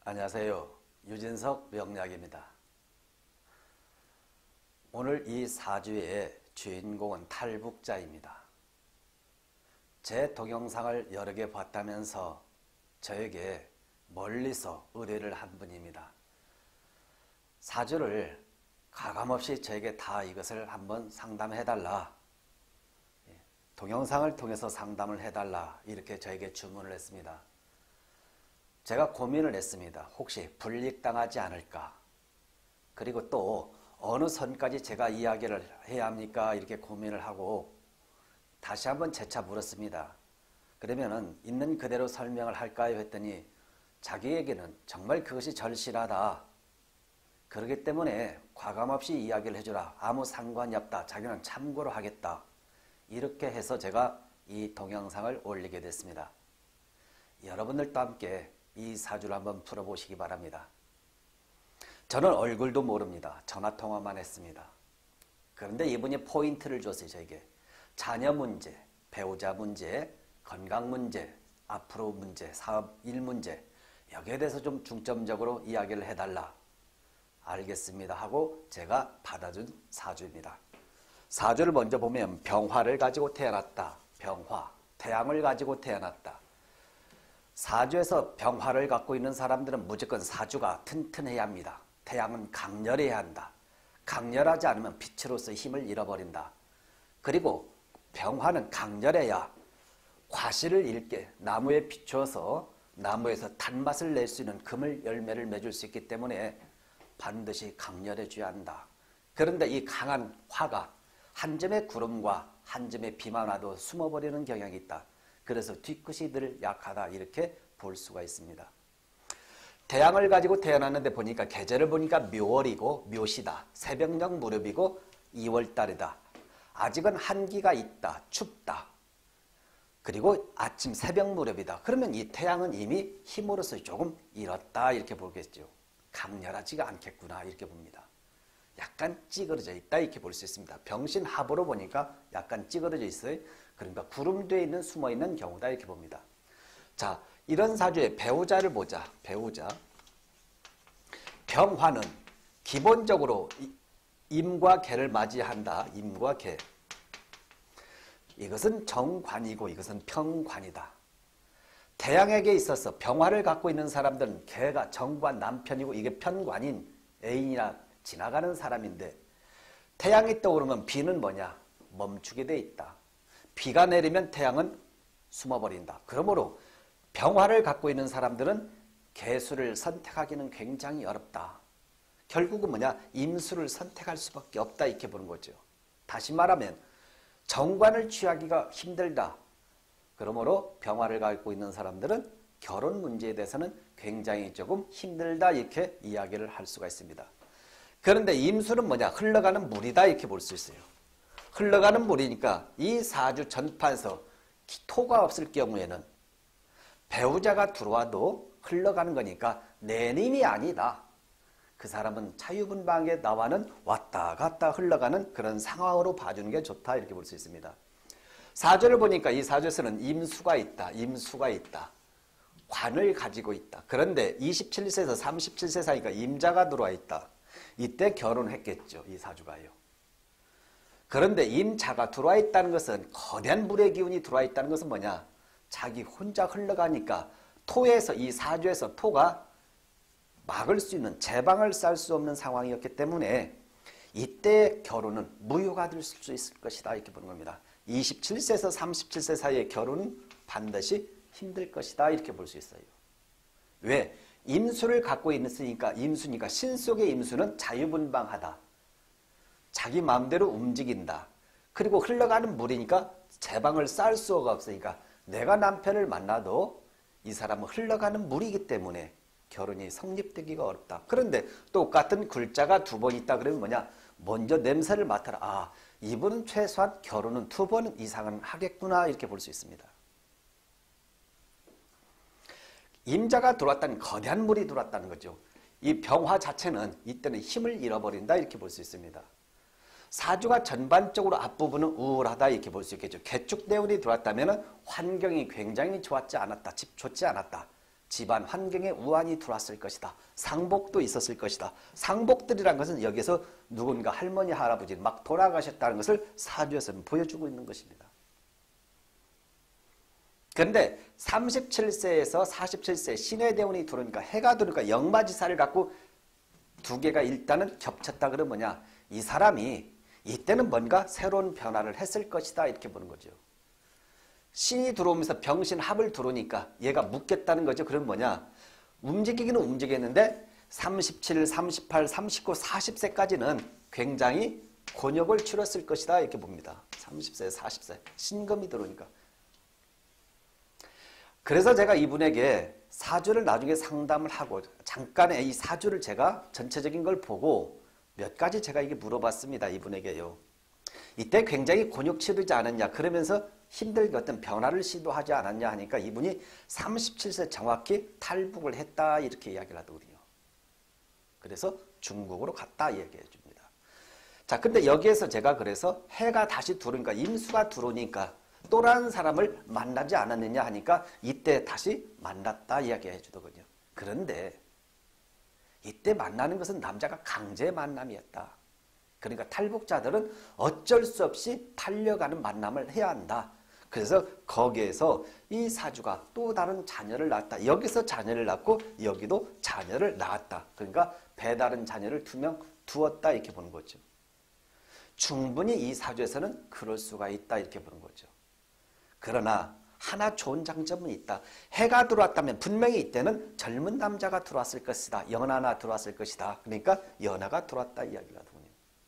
안녕하세요. 유진석 명약입니다. 오늘 이 사주의 주인공은 탈북자입니다. 제 동영상을 여러 개 봤다면서 저에게 멀리서 의뢰를 한 분입니다. 사주를 가감없이 저에게 다 이것을 한번 상담해달라, 동영상을 통해서 상담을 해달라, 이렇게 저에게 주문을 했습니다. 제가 고민을 했습니다. 혹시 불이익당하지 않을까? 그리고 또 어느 선까지 제가 이야기를 해야 합니까? 이렇게 고민을 하고 다시 한번 재차 물었습니다. 그러면은 있는 그대로 설명을 할까요? 했더니 자기에게는 정말 그것이 절실하다. 그렇기 때문에 과감없이 이야기를 해주라. 아무 상관이 없다. 자기는 참고로 하겠다. 이렇게 해서 제가 이 동영상을 올리게 됐습니다. 여러분들도 함께 이 사주를 한번 풀어보시기 바랍니다. 저는 얼굴도 모릅니다. 전화통화만 했습니다. 그런데 이분이 포인트를 줬어요. 저에게 자녀 문제, 배우자 문제, 건강 문제, 앞으로 문제, 사업 일 문제, 여기에 대해서 좀 중점적으로 이야기를 해달라. 알겠습니다 하고 제가 받아준 사주입니다. 사주를 먼저 보면 병화를 가지고 태어났다. 병화, 태양을 가지고 태어났다. 사주에서 병화를 갖고 있는 사람들은 무조건 사주가 튼튼해야 합니다. 태양은 강렬해야 한다. 강렬하지 않으면 빛으로서 힘을 잃어버린다. 그리고 병화는 강렬해야 과실을 잃게 나무에 비추어서 나무에서 단맛을 낼 수 있는 그물 열매를 맺을 수 있기 때문에 반드시 강렬해져야 한다. 그런데 이 강한 화가 한 점의 구름과 한 점의 비만 와도 숨어버리는 경향이 있다. 그래서 뒤끝이 늘 약하다, 이렇게 볼 수가 있습니다. 태양을 가지고 태어났는데 보니까 계절을 보니까 묘월이고 묘시다. 새벽녘 무렵이고 2월달이다. 아직은 한기가 있다. 춥다. 그리고 아침 새벽 무렵이다. 그러면 이 태양은 이미 힘으로서 조금 잃었다, 이렇게 보겠죠. 강렬하지가 않겠구나, 이렇게 봅니다. 약간 찌그러져 있다, 이렇게 볼 수 있습니다. 병신합으로 보니까 약간 찌그러져 있어요. 그러니까 구름대에 있는 숨어있는 경우다, 이렇게 봅니다. 자, 이런 사주의 배우자를 보자. 배우자. 병화는 기본적으로 임과 개를 맞이한다. 임과 개. 이것은 정관이고 이것은 평관이다. 태양에게 있어서 병화를 갖고 있는 사람들은 개가 정관 남편이고 이게 편관인 애인이나 지나가는 사람인데, 태양이 떠오르면 비는 뭐냐? 멈추게 돼 있다. 비가 내리면 태양은 숨어버린다. 그러므로 병화를 갖고 있는 사람들은 개수를 선택하기는 굉장히 어렵다. 결국은 뭐냐? 임수를 선택할 수밖에 없다, 이렇게 보는 거죠. 다시 말하면 정관을 취하기가 힘들다. 그러므로 병화를 갖고 있는 사람들은 결혼 문제에 대해서는 굉장히 조금 힘들다, 이렇게 이야기를 할 수가 있습니다. 그런데 임수는 뭐냐? 흘러가는 물이다, 이렇게 볼 수 있어요. 흘러가는 물이니까 이 사주 전판에서 토가 없을 경우에는 배우자가 들어와도 흘러가는 거니까 내님이 아니다. 그 사람은 자유분방하게 나와는 왔다 갔다 흘러가는 그런 상황으로 봐주는 게 좋다, 이렇게 볼 수 있습니다. 사주를 보니까 이 사주에서는 임수가 있다. 임수가 있다. 관을 가지고 있다. 그런데 27세에서 37세 사이가 임자가 들어와 있다. 이때 결혼했겠죠, 이 사주가요. 그런데 임자가 들어와 있다는 것은, 거대한 물의 기운이 들어와 있다는 것은 뭐냐? 자기 혼자 흘러가니까 토에서, 이 사주에서 토가 막을 수 있는, 제방을 쌀 수 없는 상황이었기 때문에 이때 결혼은 무효가 될 수 있을 것이다, 이렇게 보는 겁니다. 27세에서 37세 사이의 결혼은 반드시 힘들 것이다, 이렇게 볼 수 있어요. 왜? 임수를 갖고 있으니까, 임수니까 신속의 임수는 자유분방하다. 자기 마음대로 움직인다. 그리고 흘러가는 물이니까 제방을 쌓을 수가 없으니까 내가 남편을 만나도 이 사람은 흘러가는 물이기 때문에 결혼이 성립되기가 어렵다. 그런데 똑같은 글자가 두 번 있다 그러면 뭐냐? 먼저 냄새를 맡아라. 아, 이분은 최소한 결혼은 2번 이상은 하겠구나, 이렇게 볼 수 있습니다. 임자가 들어왔다는, 거대한 물이 들어왔다는 거죠. 이 병화 자체는 이때는 힘을 잃어버린다, 이렇게 볼 수 있습니다. 사주가 전반적으로 앞부분은 우울하다, 이렇게 볼 수 있겠죠. 개축대운이 들어왔다면 환경이 굉장히 좋지 않았다. 집안 환경에 우환이 들어왔을 것이다. 상복도 있었을 것이다. 상복들이란 것은 여기서 누군가 할머니, 할아버지 막 돌아가셨다는 것을 사주에서는 보여주고 있는 것입니다. 그런데 37세에서 47세 신의 대운이 들어오니까 해가 들어오니까 역마지사를 갖고 두 개가 일단은 겹쳤다 그러면 뭐냐? 이 사람이 이때는 뭔가 새로운 변화를 했을 것이다 이렇게 보는 거죠. 신이 들어오면서 병신합을 들어오니까 얘가 묶였다는 거죠. 그럼 뭐냐? 움직이기는 움직였는데 37, 38, 39, 40세까지는 굉장히 곤욕을 치렀을 것이다 이렇게 봅니다. 30세, 40세 신금이 들어오니까. 그래서 제가 이분에게 사주를 나중에 상담을 하고 잠깐의 이 사주를 제가 전체적인 걸 보고 몇 가지 제가 이게 물어봤습니다. 이분에게요. 이때 굉장히 곤욕 치르지 않았냐 그러면서 힘들게 어떤 변화를 시도하지 않았냐 하니까 이분이 37세 정확히 탈북을 했다 이렇게 이야기를 하더군요. 그래서 중국으로 갔다 얘기해 줍니다. 자, 근데 여기에서 제가 그래서 해가 다시 들어오니까 임수가 들어오니까 또 다른 사람을 만나지 않았느냐 하니까 이때 다시 만났다 이야기해 주더군요. 그런데 이때 만나는 것은 남자가 강제 만남이었다. 그러니까 탈북자들은 어쩔 수 없이 팔려가는 만남을 해야 한다. 그래서 거기에서 이 사주가 또 다른 자녀를 낳았다. 여기서 자녀를 낳고 여기도 자녀를 낳았다. 그러니까 배다른 자녀를 2명 두었다 이렇게 보는 거죠. 충분히 이 사주에서는 그럴 수가 있다 이렇게 보는 거죠. 그러나 하나 좋은 장점은 있다. 해가 들어왔다면 분명히 이때는 젊은 남자가 들어왔을 것이다. 연하나 들어왔을 것이다. 그러니까 연하가 들어왔다 이야기를 하더군요.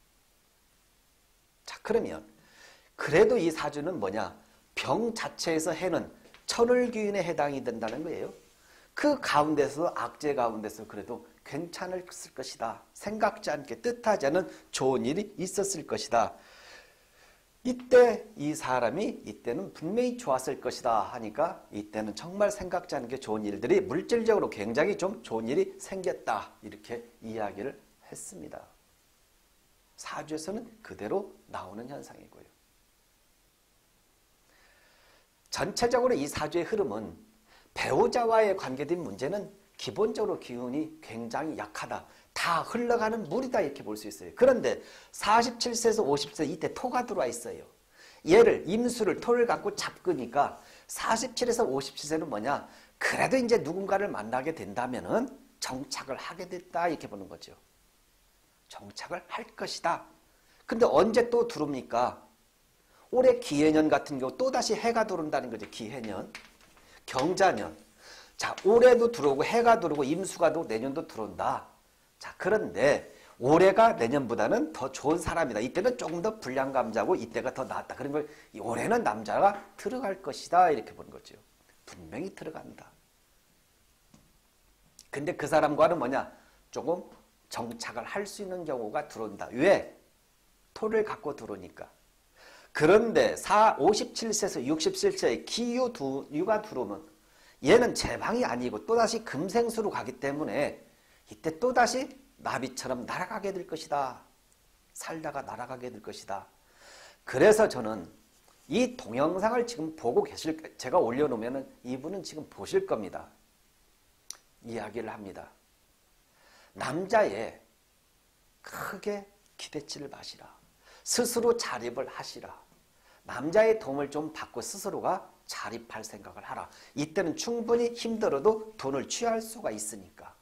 자, 그러면 그래도 이 사주는 뭐냐? 병 자체에서 해는 천을귀인에 해당이 된다는 거예요. 그 가운데서 악재 가운데서 그래도 괜찮을 것이다. 생각지 않게 뜻하지 않은 좋은 일이 있었을 것이다. 이때 이 사람이 이때는 분명히 좋았을 것이다 하니까 이때는 정말 생각지 않게 좋은 일들이 물질적으로 굉장히 좀 좋은 일이 생겼다 이렇게 이야기를 했습니다. 사주에서는 그대로 나오는 현상이고요. 전체적으로 이 사주의 흐름은 배우자와의 관계된 문제는 기본적으로 기운이 굉장히 약하다. 다 흘러가는 물이다 이렇게 볼 수 있어요. 그런데 47세에서 50세 이때 토가 들어와 있어요. 얘를 임수를 토를 갖고 잡으니까 47에서 57세는 뭐냐? 그래도 이제 누군가를 만나게 된다면은 정착을 하게 됐다 이렇게 보는 거죠. 정착을 할 것이다. 근데 언제 또 들어옵니까? 올해 기해년 같은 경우 또다시 해가 들어온다는 거죠. 기해년, 경자년. 자, 올해도 들어오고 해가 들어오고 임수가 들어오고 내년도 들어온다. 자, 그런데 올해가 내년보다는 더 좋은 사람이다. 이때는 조금 더 불량감자고 이때가 더 낫다. 그런 걸 올해는 남자가 들어갈 것이다. 이렇게 보는 거죠. 분명히 들어간다. 근데 그 사람과는 뭐냐? 조금 정착을 할 수 있는 경우가 들어온다. 왜? 토를 갖고 들어오니까. 그런데 57세에서 67세의 기유가 들어오면 얘는 제방이 아니고 또다시 금생수로 가기 때문에 이때 또다시 나비처럼 날아가게 될 것이다. 살다가 날아가게 될 것이다. 그래서 저는 이 동영상을 지금 보고 제가 올려놓으면 이분은 지금 보실 겁니다. 이야기를 합니다. 남자에 크게 기대치를 마시라. 스스로 자립을 하시라. 남자의 도움을 좀 받고 스스로가 자립할 생각을 하라. 이때는 충분히 힘들어도 돈을 취할 수가 있으니까.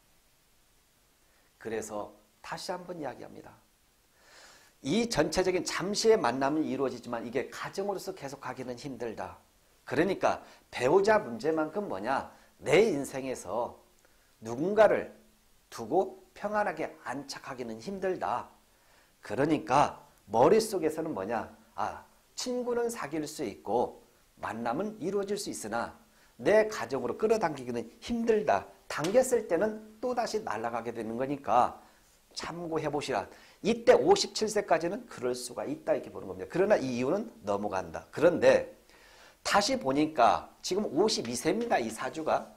그래서 다시 한번 이야기합니다. 이 전체적인 잠시의 만남은 이루어지지만 이게 가정으로서 계속하기는 힘들다. 그러니까 배우자 문제만큼 뭐냐? 내 인생에서 누군가를 두고 평안하게 안착하기는 힘들다. 그러니까 머릿속에서는 뭐냐? 친구는 사귈 수 있고 만남은 이루어질 수 있으나 내 가정으로 끌어당기기는 힘들다. 당겼을 때는 또다시 날아가게 되는 거니까 참고해 보시라. 이때 57세까지는 그럴 수가 있다 이렇게 보는 겁니다. 그러나 이 이유는 넘어간다. 그런데 다시 보니까 지금 52세입니다. 이 사주가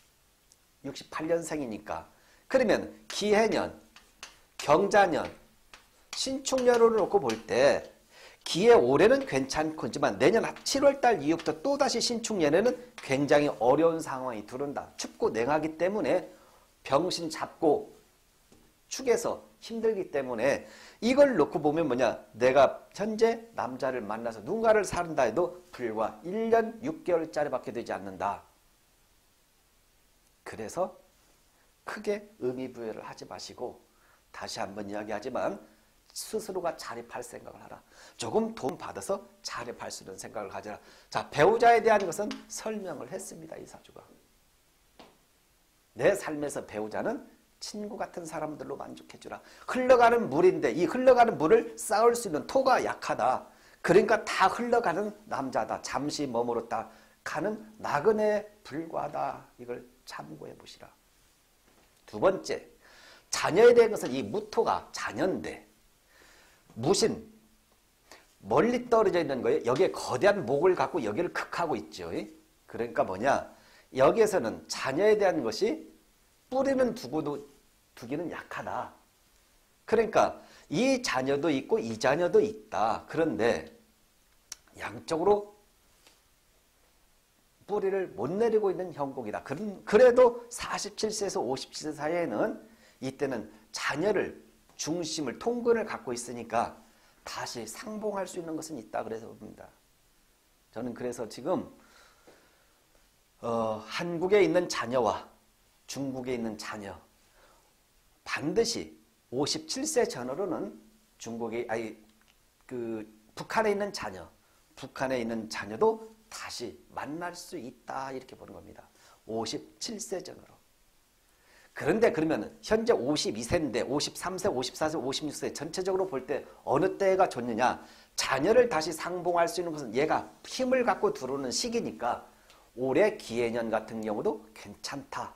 68년생이니까 그러면 기해년, 경자년, 신축년으로 놓고 볼 때 기해 올해는 괜찮지만 내년 7월달 이후부터 또다시 신축년에는 굉장히 어려운 상황이 들어온다. 춥고 냉하기 때문에 병신 잡고 축에서 힘들기 때문에 이걸 놓고 보면 뭐냐, 내가 현재 남자를 만나서 누군가를 사는다 해도 불과 1년 6개월짜리밖에 되지 않는다. 그래서 크게 의미부여를 하지 마시고 다시 한번 이야기하지만 스스로가 자립할 생각을 하라. 조금 돈 받아서 자립할 수 있는 생각을 가져라. 자, 배우자에 대한 것은 설명을 했습니다. 이 사주가. 내 삶에서 배우자는 친구 같은 사람들로 만족해주라. 흘러가는 물인데 이 흘러가는 물을 쌓을 수 있는 토가 약하다. 그러니까 다 흘러가는 남자다. 잠시 머무렀다 가는 나그네에 불과하다. 이걸 참고해 보시라. 두 번째, 자녀에 대한 것은 이 무토가 자녀인데 무신, 멀리 떨어져 있는 거예요. 여기에 거대한 목을 갖고 여기를 극하고 있죠. 그러니까 뭐냐, 여기에서는 자녀에 대한 것이 뿌리는 두기는 약하다. 그러니까 이 자녀도 있고 이 자녀도 있다. 그런데 양쪽으로 뿌리를 못 내리고 있는 형국이다. 그래도 47세에서 57세 사이에는 이때는 자녀를 중심을 통근을 갖고 있으니까 다시 상봉할 수 있는 것은 있다. 그래서 봅니다. 저는 그래서 지금 한국에 있는 자녀와 중국에 있는 자녀 반드시 57세 전후로는 북한에 있는 자녀도 다시 만날 수 있다. 이렇게 보는 겁니다. 57세 전후로. 그런데 그러면 현재 52세인데 53세, 54세, 56세 전체적으로 볼 때 어느 때가 좋느냐? 자녀를 다시 상봉할 수 있는 것은 얘가 힘을 갖고 들어오는 시기니까 올해 기해년 같은 경우도 괜찮다.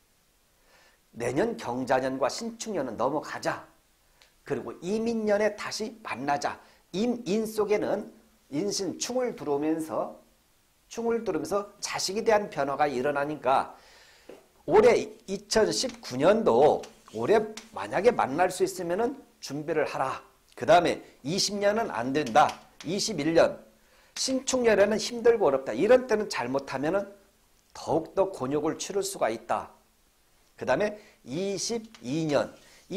내년 경자년과 신축년은 넘어가자. 그리고 이민년에 다시 만나자. 인 속에는 인신 충을 들어오면서 자식에 대한 변화가 일어나니까 올해 2019년도 올해 만약에 만날 수 있으면 준비를 하라. 그 다음에 20년은 안 된다. 21년 신축년에는 힘들고 어렵다. 이런 때는 잘못하면 더욱더 곤욕을 치를 수가 있다. 그 다음에 22년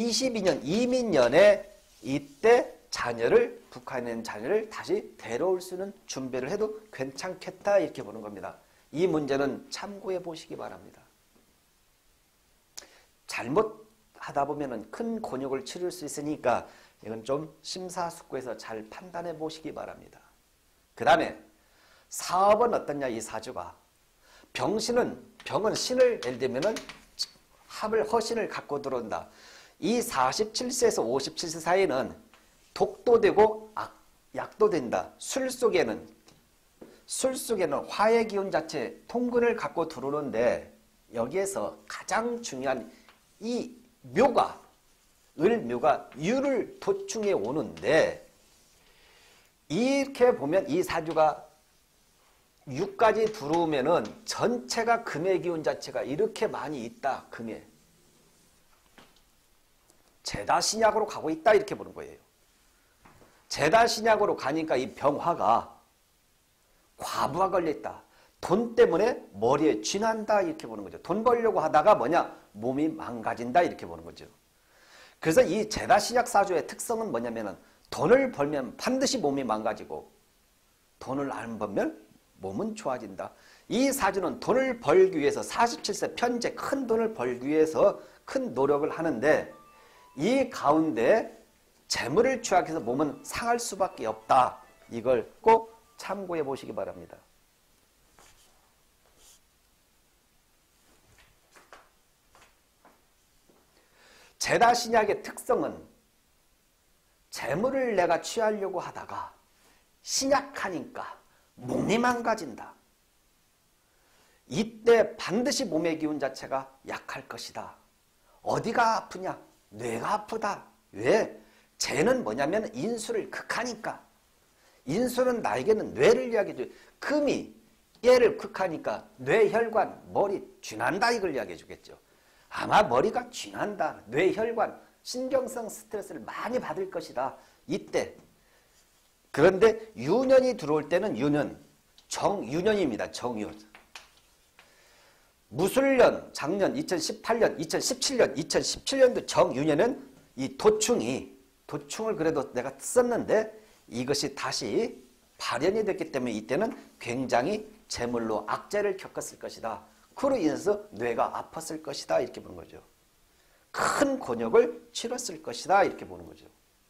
이민년에 이때 북한에 있는 자녀를 다시 데려올 수 있는 준비를 해도 괜찮겠다. 이렇게 보는 겁니다. 이 문제는 참고해 보시기 바랍니다. 잘못하다 보면 큰 곤욕을 치를 수 있으니까 이건 좀 심사숙고해서 잘 판단해 보시기 바랍니다. 그 다음에 사업은 어떠냐, 이 사주가. 병은 신을 예를 들면 허신을 갖고 들어온다. 이 47세에서 57세 사이에는 독도 되고 약도 된다. 술 속에는 화의 기운 자체 통근을 갖고 들어오는데 여기에서 가장 중요한 이 묘가 유를 도충해 오는데 이렇게 보면 이 사주가 6까지 들어오면은 전체가 금의 기운 자체가 이렇게 많이 있다. 금에 제다신약으로 가고 있다. 이렇게 보는 거예요. 제다신약으로 가니까 이 병화가 과부하 걸렸다. 돈 때문에 머리에 쥐난다. 이렇게 보는 거죠. 돈 벌려고 하다가 몸이 망가진다. 이렇게 보는 거죠. 그래서 이 제다신약 사주의 특성은 뭐냐면은 돈을 벌면 반드시 몸이 망가지고 돈을 안 벌면 몸은 좋아진다. 이 사주는 돈을 벌기 위해서 47세 편제 큰 돈을 벌기 위해서 큰 노력을 하는데 이 가운데 재물을 취약해서 몸은 상할 수밖에 없다. 이걸 꼭 참고해 보시기 바랍니다. 제다신약의 특성은 재물을 내가 취하려고 하다가 신약하니까 몸이 망가진다. 이때 반드시 몸의 기운 자체가 약할 것이다. 어디가 아프냐? 뇌가 아프다. 왜? 재는 뭐냐면 인수를 극하니까. 인수는 나에게는 뇌를 이야기해줘요. 금이 얘를 극하니까 뇌혈관, 머리 쥐난다. 이걸 이야기해 주겠죠. 아마 머리가 쥐난다. 뇌혈관, 신경성 스트레스를 많이 받을 것이다. 이때 그런데 유년이 들어올 때는 유년, 정유년입니다. 정유. 무술년, 작년 2018년, 2017년, 2017년도 정유년은 이 도충을 그래도 내가 썼는데 이것이 다시 발현이 됐기 때문에 이때는 굉장히 재물로 악재를 겪었을 것이다. 그로 인해서 뇌가 아팠을 것이다. 이렇게 보는 거죠. 큰 곤욕을 치렀을 것이다. 이렇게 보는 거죠.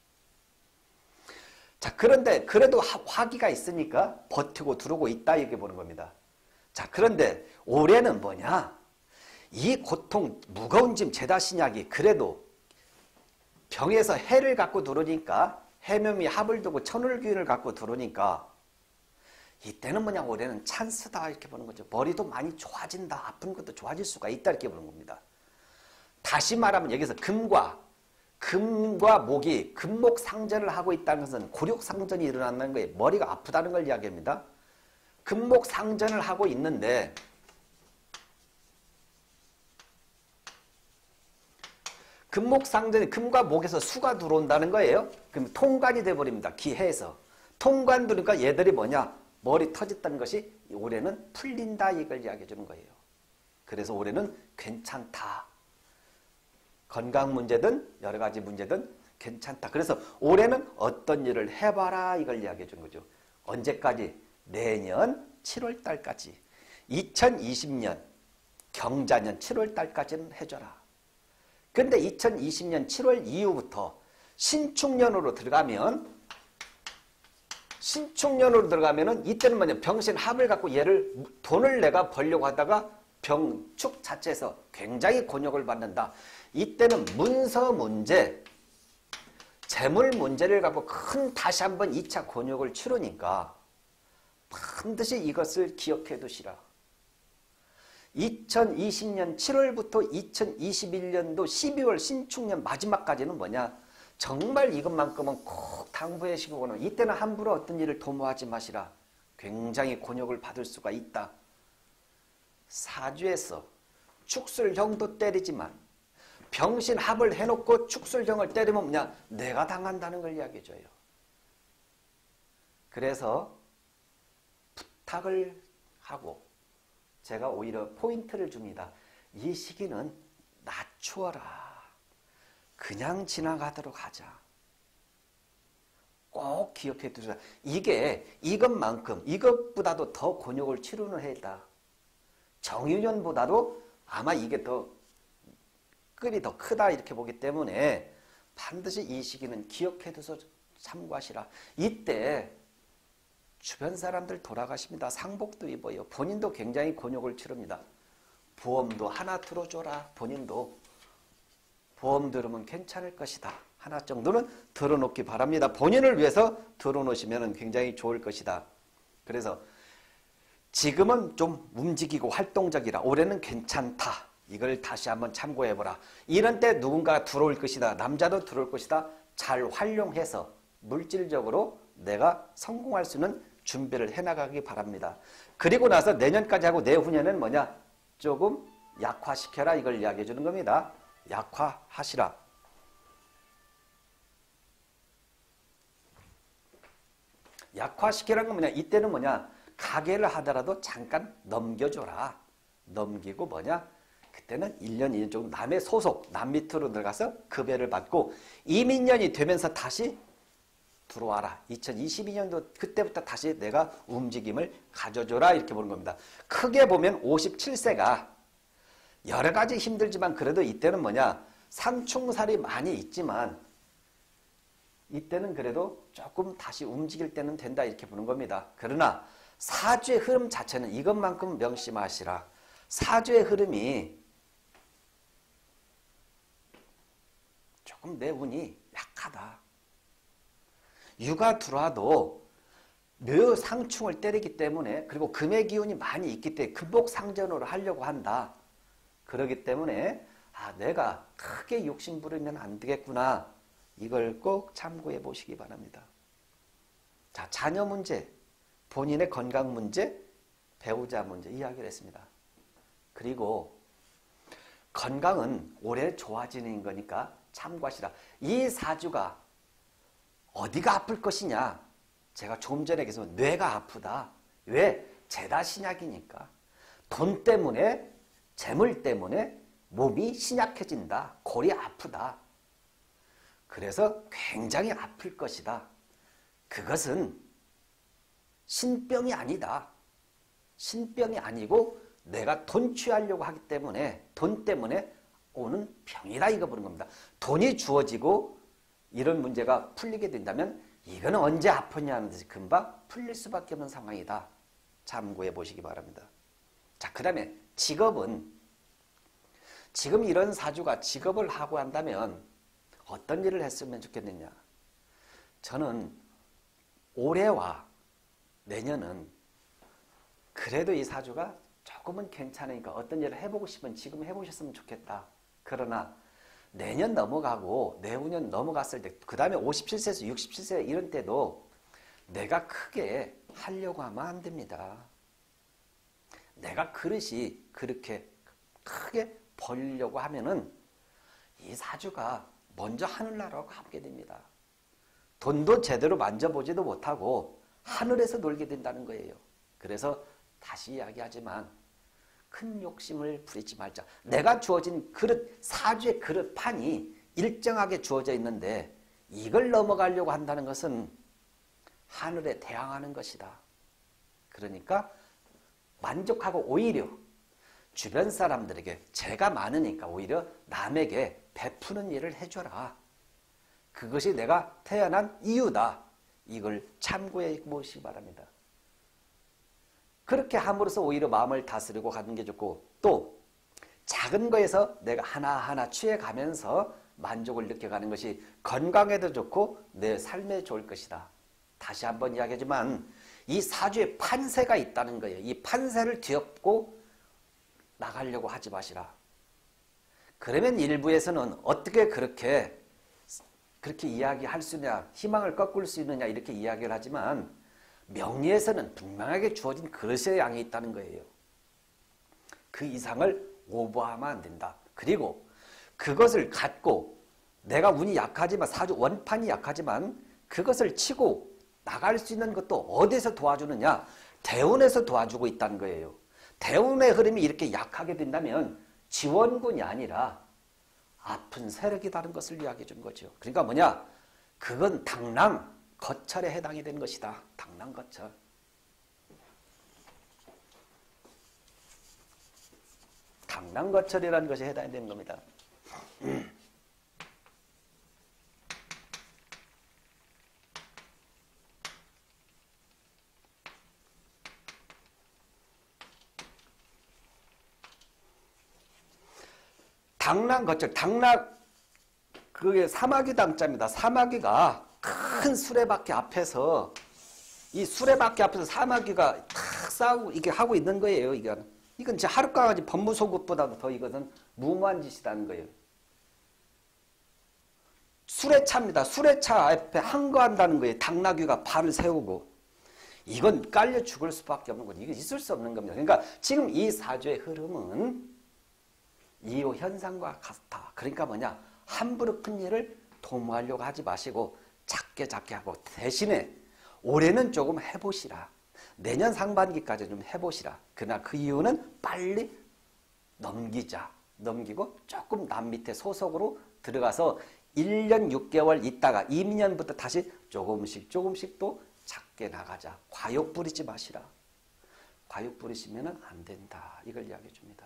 자, 그런데 그래도 화기가 있으니까 버티고 들어오고 있다. 이렇게 보는 겁니다. 자, 그런데 올해는 뭐냐? 이 고통, 무거운 짐, 제다신약이 그래도 병에서 해를 갖고 들어오니까 해묘미 합을 두고 천울귀인을 갖고 들어오니까 이때는 뭐냐? 올해는 찬스다. 이렇게 보는 거죠. 머리도 많이 좋아진다. 아픈 것도 좋아질 수가 있다. 이렇게 보는 겁니다. 다시 말하면 여기서 금과 목이 금목상전을 하고 있다는 것은 고력상전이 일어난다는 거예요. 머리가 아프다는 걸 이야기합니다. 금목상전을 하고 있는데 금목상전이 금과 목에서 수가 들어온다는 거예요. 그럼 통관이 돼버립니다. 기해에서. 통관 들으니까 얘들이 뭐냐? 머리 터졌다는 것이 올해는 풀린다 이걸 이야기해 주는 거예요. 그래서 올해는 괜찮다. 건강 문제든 여러 가지 문제든 괜찮다. 그래서 올해는 어떤 일을 해봐라 이걸 이야기해 주는 거죠. 언제까지? 내년 7월 달까지. 2020년 경자년 7월 달까지는 해줘라. 그런데 2020년 7월 이후부터 신축년으로 들어가면은 이때는 뭐냐? 병신합을 갖고 얘를 돈을 내가 벌려고 하다가 병축 자체에서 굉장히 곤욕을 받는다. 이때는 문서 문제, 재물 문제를 갖고 큰 다시 한번 2차 곤욕을 치르니까 반드시 이것을 기억해 두시라. 2020년 7월부터 2021년도 12월 신축년 마지막까지는 뭐냐? 정말 이것만큼은 꼭 당부해 시고는 이때는 함부로 어떤 일을 도모하지 마시라. 굉장히 곤욕을 받을 수가 있다. 사주에서 축술형도 때리지만 병신합을 해놓고 축술형을 때리면 뭐냐? 내가 당한다는 걸 이야기해줘요. 그래서 부탁을 하고 제가 오히려 포인트를 줍니다. 이 시기는 낮추어라. 그냥 지나가도록 하자. 꼭 기억해 두자. 이것만큼 이것보다도 더 곤욕을 치르는 해다. 정유년보다도 아마 이게 더 급이 더 크다 이렇게 보기 때문에 반드시 이 시기는 기억해 두서 참고하시라. 이때 주변 사람들 돌아가십니다. 상복도 입어요. 본인도 굉장히 곤욕을 치릅니다. 보험도 하나 들어줘라. 본인도 보험 들으면 괜찮을 것이다. 하나 정도는 들어놓기 바랍니다. 본인을 위해서 들어놓으시면 굉장히 좋을 것이다. 그래서 지금은 좀 움직이고 활동적이라 올해는 괜찮다. 이걸 다시 한번 참고해보라. 이런 때 누군가가 들어올 것이다. 남자도 들어올 것이다. 잘 활용해서 물질적으로 내가 성공할 수 있는 준비를 해나가기 바랍니다. 그리고 나서 내년까지 하고 내후년은 뭐냐? 조금 약화시켜라. 이걸 이야기해 주는 겁니다. 약화하시라. 약화시키라는 건 뭐냐? 이때는 뭐냐? 가게를 하더라도 잠깐 넘겨줘라. 넘기고 뭐냐? 그때는 1년, 2년 정도 남의 소속, 남 밑으로 들어가서 급여를 받고 이민년이 되면서 다시 들어와라. 2022년도 그때부터 다시 내가 움직임을 가져줘라. 이렇게 보는 겁니다. 크게 보면 57세가 여러 가지 힘들지만 그래도 이때는 뭐냐? 상충살이 많이 있지만 이때는 그래도 조금 다시 움직일 때는 된다. 이렇게 보는 겁니다. 그러나 사주의 흐름 자체는 이것만큼 명심하시라. 사주의 흐름이 조금 내 운이 약하다. 유가 들어와도 묘 상충을 때리기 때문에 그리고 금의 기운이 많이 있기 때문에 금복상전으로 하려고 한다. 그렇기 때문에 내가 크게 욕심 부리면 안 되겠구나. 이걸 꼭 참고해 보시기 바랍니다. 자, 자녀 문제, 본인의 건강 문제, 배우자 문제 이야기를 했습니다. 그리고 건강은 올해 좋아지는 거니까 참고하시라. 이 사주가 어디가 아플 것이냐? 제가 조금 전에 얘기했지만 뇌가 아프다. 왜? 죄다 신약이니까. 돈 때문에, 재물 때문에 몸이 신약해진다. 골이 아프다. 그래서 굉장히 아플 것이다. 그것은 신병이 아니다. 신병이 아니고 내가 돈 취하려고 하기 때문에 돈 때문에 오는 병이다 이거 보는 겁니다. 돈이 주어지고 이런 문제가 풀리게 된다면 이거는 언제 아프냐는 듯이 금방 풀릴 수밖에 없는 상황이다. 참고해 보시기 바랍니다. 자, 그 다음에 직업은 지금 이런 사주가 직업을 하고 한다면 어떤 일을 했으면 좋겠느냐. 저는 올해와 내년은 그래도 이 사주가 조금은 괜찮으니까 어떤 일을 해보고 싶으면 지금 해보셨으면 좋겠다. 그러나 내년 넘어가고 내후년 넘어갔을 때 그 다음에 57세에서 67세 이런 때도 내가 크게 하려고 하면 안 됩니다. 내가 그릇이 그렇게 크게 벌려고 하면은 이 사주가 먼저 하늘나라로 가게 됩니다. 돈도 제대로 만져보지도 못하고 하늘에서 놀게 된다는 거예요. 그래서 다시 이야기하지만 큰 욕심을 부리지 말자. 내가 주어진 그릇, 사주의 그릇판이 일정하게 주어져 있는데 이걸 넘어가려고 한다는 것은 하늘에 대항하는 것이다. 그러니까 만족하고 오히려 주변 사람들에게 죄가 많으니까 오히려 남에게 베푸는 일을 해줘라. 그것이 내가 태어난 이유다. 이걸 참고해 보시기 바랍니다. 그렇게 함으로써 오히려 마음을 다스리고 가는 게 좋고 또 작은 거에서 내가 하나하나 취해가면서 만족을 느껴가는 것이 건강에도 좋고 내 삶에 좋을 것이다. 다시 한번 이야기하지만 이 사주에 판세가 있다는 거예요. 이 판세를 뒤엎고 나가려고 하지 마시라. 그러면 일부에서는 어떻게 그렇게 이야기할 수 있느냐, 희망을 꺾을 수 있느냐 이렇게 이야기를 하지만 명리에서는 분명하게 주어진 그릇의 양이 있다는 거예요. 그 이상을 오버하면 안 된다. 그리고 그것을 갖고 내가 운이 약하지만 사주 원판이 약하지만 그것을 치고 나갈 수 있는 것도 어디서 도와주느냐? 대운에서 도와주고 있다는 거예요. 대운의 흐름이 이렇게 약하게 된다면 지원군이 아니라 아픈 세력이라는 것을 이야기해 준 거죠. 그러니까 뭐냐? 그건 당랑 거철에 해당이 되는 것이다. 당랑 거철. 당랑 거철이라는 것이 해당이 되는 겁니다. 당랑 거철, 당락 그게 사마귀 당자입니다. 사마귀가 큰 수레바퀴 앞에서 이 수레바퀴 앞에서 사마귀가 탁 싸우고 이게 하고 있는 거예요. 이건 이제 하룻강아지 법무소급보다도 더 이것은 무모한 짓이라는 거예요. 수레차입니다. 수레차 앞에 항거한다는 거예요. 당나귀가 발을 세우고 이건 깔려 죽을 수밖에 없는 거죠. 이게 있을 수 없는 겁니다. 그러니까 지금 이 사주의 흐름은 이호 현상과 같다. 그러니까 뭐냐? 함부로 큰 일을 도모하려고 하지 마시고 작게 하고 대신에 올해는 조금 해보시라. 내년 상반기까지 좀 해보시라. 그러나 그 이유는 빨리 넘기고 조금 남 밑에 소속으로 들어가서 1년 6개월 있다가 2년부터 다시 조금씩 또 작게 나가자. 과욕 부리지 마시라. 과욕 부리시면 안 된다. 이걸 이야기해 줍니다.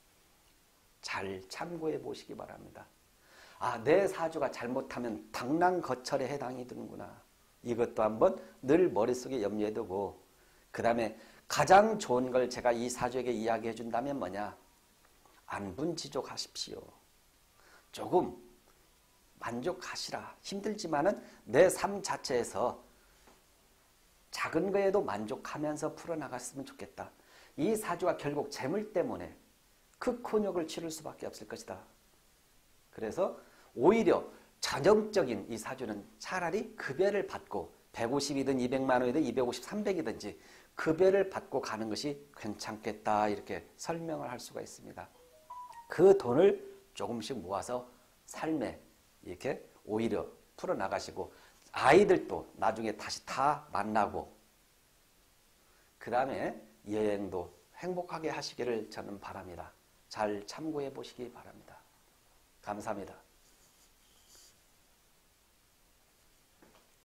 잘 참고해 보시기 바랍니다. 아, 내 사주가 잘못하면 당랑거철에 해당이 되는구나. 이것도 한번 늘 머릿속에 염려해 두고 그 다음에 가장 좋은 걸 제가 이 사주에게 이야기해 준다면 뭐냐? 안분지족하십시오. 조금 만족하시라. 힘들지만은 내 삶 자체에서 작은 거에도 만족하면서 풀어나갔으면 좋겠다. 이 사주가 결국 재물 때문에 그 곤욕을 치를 수밖에 없을 것이다. 그래서 오히려 전형적인 이 사주는 차라리 급여를 받고 150이든 200만 원이든 250, 300이든지 급여를 받고 가는 것이 괜찮겠다 이렇게 설명을 할 수가 있습니다. 그 돈을 조금씩 모아서 삶에 이렇게 오히려 풀어나가시고 아이들도 나중에 다시 다 만나고 그 다음에 여행도 행복하게 하시기를 저는 바랍니다. 잘 참고해 보시기 바랍니다. 감사합니다.